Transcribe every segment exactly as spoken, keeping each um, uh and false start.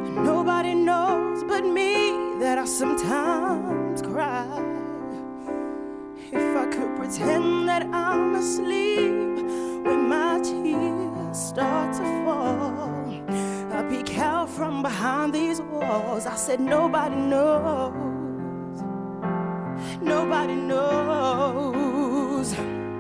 Nobody knows but me that I sometimes cry. If I could pretend that I'm asleep when my tears start to fall, I peek out from behind these walls. I said nobody knows, nobody knows.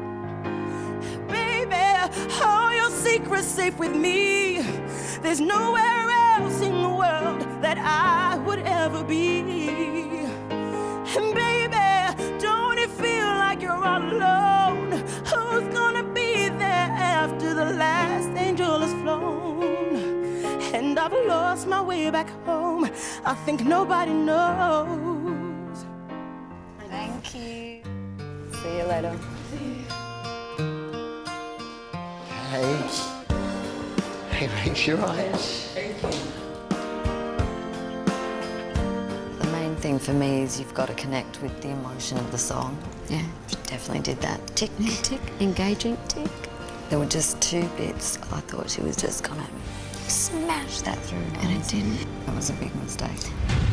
Baby, all your secrets safe with me. There's nowhere else in the world that I would ever be. And baby, don't it feel like you're all alone? Who's gonna be there after the last angel has flown? And I've lost my way back home. I think nobody knows. Thank you. See you later. Hey. Hey, Rach, you're right. Thank you. The main thing for me is you've got to connect with the emotion of the song. Yeah. She definitely did that. Tick, tick, engaging, tick. There were just two bits. I thought she was just gonna smash that through. And it didn't. That was a big mistake.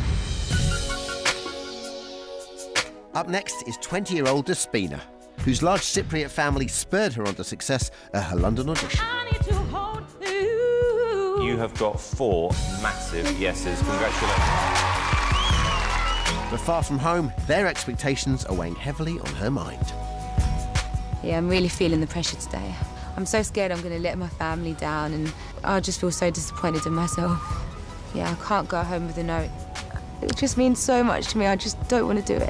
Up next is twenty-year-old Despina, whose large Cypriot family spurred her on to success at her London audition. You have got four massive yeses. Congratulations. But far from home, their expectations are weighing heavily on her mind. Yeah, I'm really feeling the pressure today. I'm so scared I'm going to let my family down, and I just feel so disappointed in myself. Yeah, I can't go home with a note. It just means so much to me. I just don't want to do it.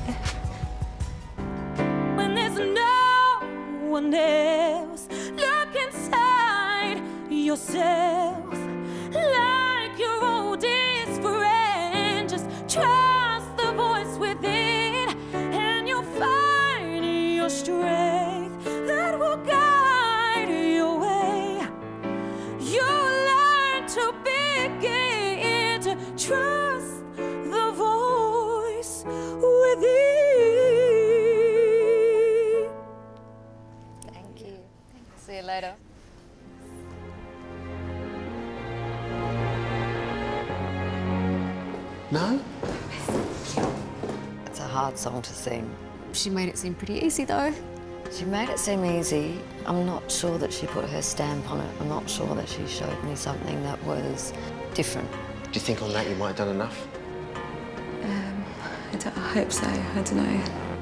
When there's no one else, look inside yourself like your oldest friend. Just trust the voice within, and you'll find your strength that will guide your way. You'll learn to begin to trust the voice within. Thank you. See you later. No? It's a hard song to sing. She made it seem pretty easy, though. She made it seem easy. I'm not sure that she put her stamp on it. I'm not sure that she showed me something that was different. Do you think on that you might have done enough? Um, I, don't, I hope so. I don't know.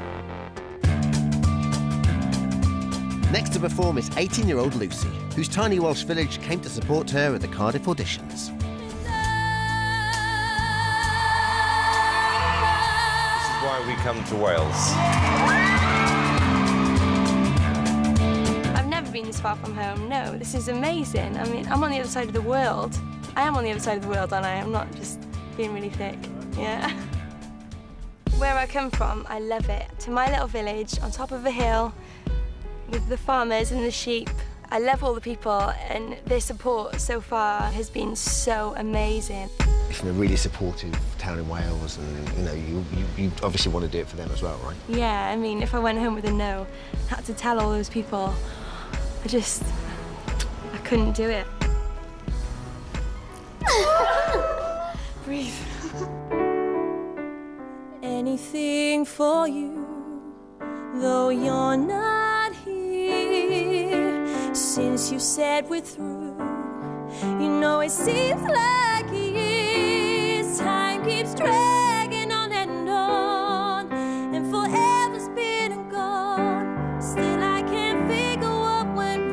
Next to perform is eighteen-year-old Lucy, whose tiny Welsh village came to support her at the Cardiff auditions. This is why we come to Wales. I've never been this far from home, no. This is amazing. I mean, I'm on the other side of the world. I am on the other side of the world, aren't I? I'm not just being really thick, yeah. Where I come from, I love it. To my little village, on top of a hill, with the farmers and the sheep. I love all the people, and their support so far has been so amazing. It's a really supportive town in Wales, and you know, you, you, you obviously want to do it for them as well, right? Yeah, I mean, if I went home with a no, I had to tell all those people, I just, I couldn't do it. Breathe. Anything for you, though you're not here. Since you said we're through, you know it seems like years. Time keeps dragging on and on, and forever's been and gone. Still I can't figure what went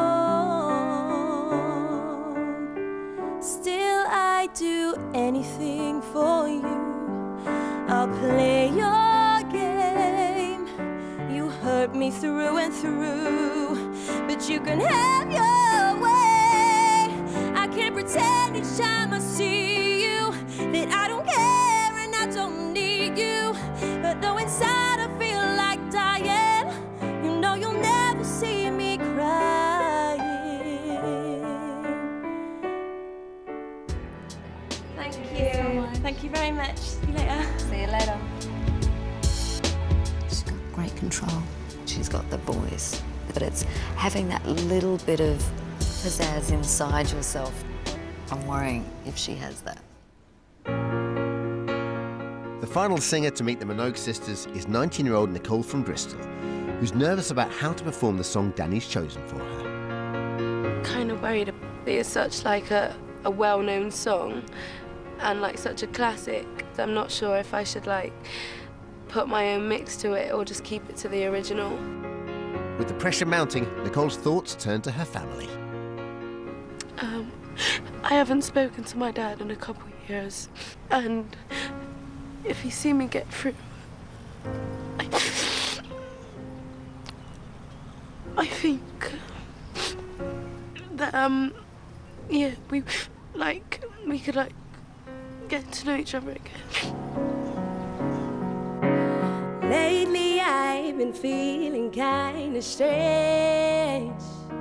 wrong. Still I do anything for you. I'll play your game. You hurt me through and through, but you can have your way. I can't pretend each time I see you that I don't care and I don't need you. But though inside I feel like dying, you know you'll never see me crying. Thank you. Thank you very much. See you later. See you later. She's got great control. She's got the voice, but it's having that little bit of pizzazz inside yourself. I'm worrying if she has that. The final singer to meet the Minogue sisters is nineteen-year-old Nicole from Bristol, who's nervous about how to perform the song Danny's chosen for her. Kind of worried. It's such like a, a well-known song and like such a classic. I'm not sure if I should like put my own mix to it or just keep it to the original. With the pressure mounting, Nicole's thoughts turn to her family. Um, I haven't spoken to my dad in a couple of years, and if he see me get through, I, I think that um, yeah, we like we could like get to know each other again. Lately I've been feeling kinda strange,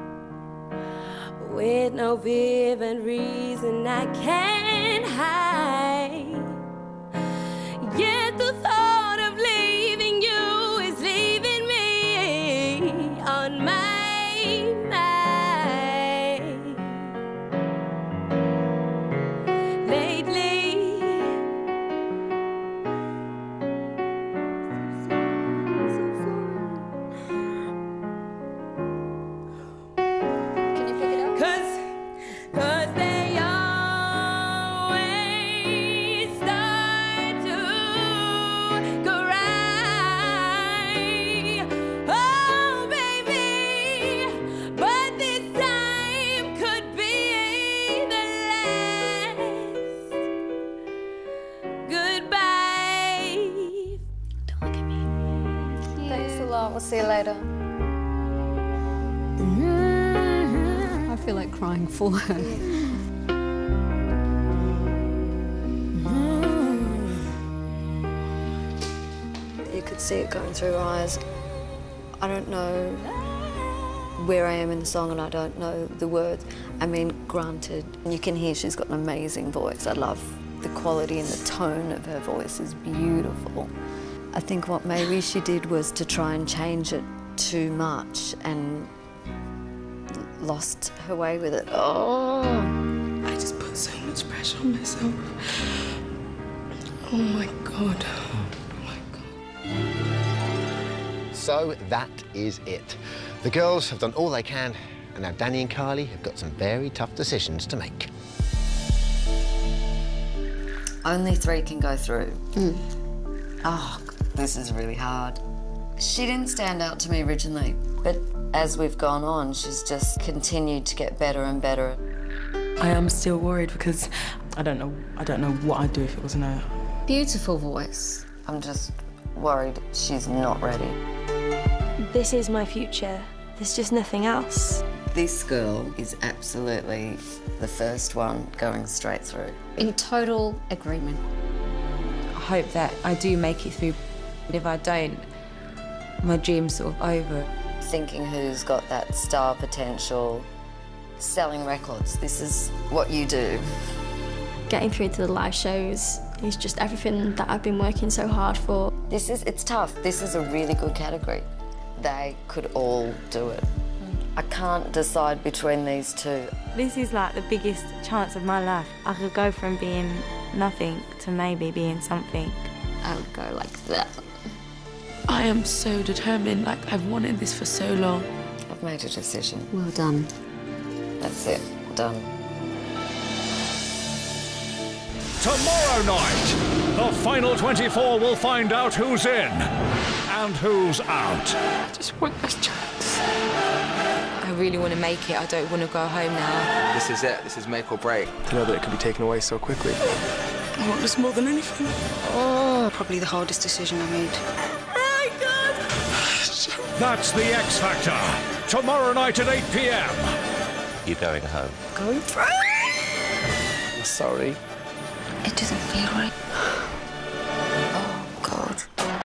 with no vivid reason I can't hide. Yet the thought of leaving you is leaving me on my mind. Lately Can you pick it up? Cause, cause they always start to cry. Oh, baby, but this time could be the last goodbye. Don't look at me. Thanks a lot. We'll see you later. I feel like crying for her. You could see it going through her eyes. I don't know where I am in the song and I don't know the words. I mean, granted, you can hear she's got an amazing voice. I love the quality and the tone of her voice is beautiful. I think what maybe she did was to try and change it too much and lost her way with it. Oh. I just put so much pressure on myself. Oh my God. Oh my God. So that is it. The girls have done all they can, and now Dannii and Kylie have got some very tough decisions to make. Only three can go through. Mm. Oh, this is really hard. She didn't stand out to me originally, but as we've gone on, she's just continued to get better and better. I am still worried because I don't know, I don't know what I'd do if it wasn't her. Beautiful voice. I'm just worried she's not ready. This is my future. There's just nothing else. This girl is absolutely the first one going straight through. In total agreement. I hope that I do make it through. If I don't, my dream's sort of over. Thinking who's got that star potential, selling records. This is what you do. Getting through to the live shows is just everything that I've been working so hard for. This is, it's tough. This is a really good category. They could all do it. I can't decide between these two. This is like the biggest chance of my life. I could go from being nothing to maybe being something. I would go like that. I am so determined, like I've wanted this for so long. I've made a decision. Well done. That's it, done. Tomorrow night, the final twenty-four will find out who's in and who's out. I just want this chance. I really want to make it. I don't want to go home now. This is it. This is make or break. To know that it could be taken away so quickly. I want this more than anything. Oh, probably the hardest decision I made. That's the X Factor. Tomorrow night at eight p m You're going home. Going through? I'm sorry. It doesn't feel right.